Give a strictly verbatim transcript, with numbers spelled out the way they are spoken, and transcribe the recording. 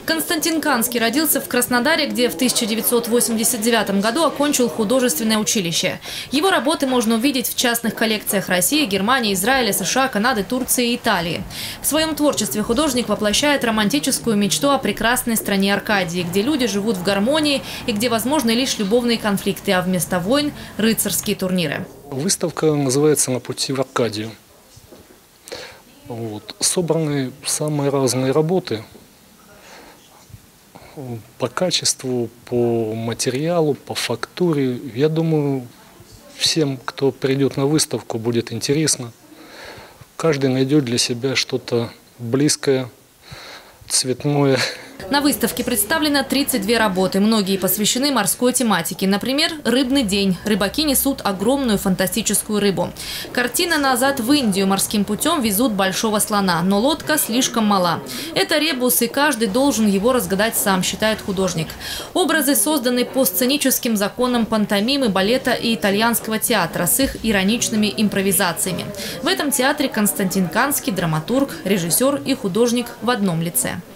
Константин Канский родился в Краснодаре, где в тысяча девятьсот восемьдесят девятом году окончил художественное училище. Его работы можно увидеть в частных коллекциях России, Германии, Израиля, США, Канады, Турции и Италии. В своем творчестве художник воплощает романтическую мечту о прекрасной стране Аркадии, где люди живут в гармонии и где возможны лишь любовные конфликты, а вместо войн – рыцарские турниры. Выставка называется «На пути в Аркадию». Вот. Собраны самые разные работы по качеству, по материалу, по фактуре. Я думаю, всем, кто придет на выставку, будет интересно. Каждый найдет для себя что-то близкое, цветное. На выставке представлено тридцать две работы. Многие посвящены морской тематике. Например, «Рыбный день». Рыбаки несут огромную фантастическую рыбу. Картина «Назад в Индию». Морским путем везут большого слона, но лодка слишком мала. Это ребус, и каждый должен его разгадать сам, считает художник. Образы созданы по сценическим законам пантомимы, балета и итальянского театра с их ироничными импровизациями. В этом театре Константин Канский – драматург, режиссер и художник в одном лице.